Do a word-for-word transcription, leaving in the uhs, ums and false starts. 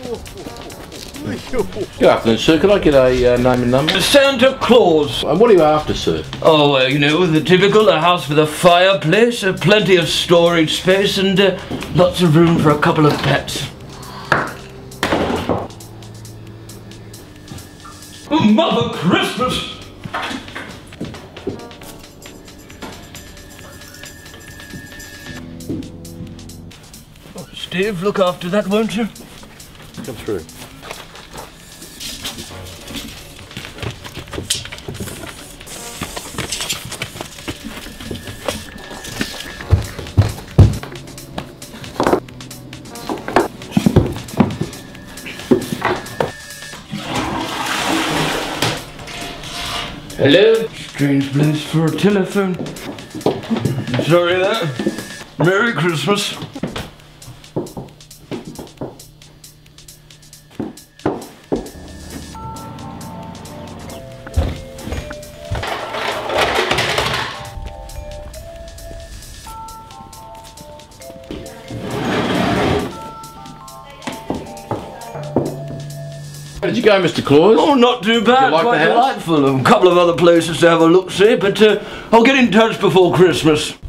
Good afternoon, sir. Could I get a uh, name and number? Santa Claus. And what are you after, sir? Oh, well, you know, the typical, a house with a fireplace, uh, plenty of storage space, and uh, lots of room for a couple of pets. Oh, Mother Christmas! Oh, Steve, look after that, won't you? Come through. Hello? Strange place for a telephone. Sorry there. Merry Christmas. How did you go, Mister Claus? Oh, not too bad. Like Quite the house? delightful. A couple of other places to have a look-see, but uh, I'll get in touch before Christmas.